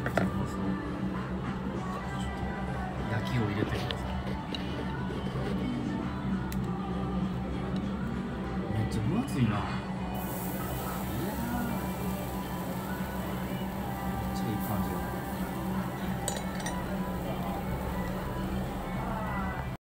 焼きを入れてください。めっちゃ分厚いな。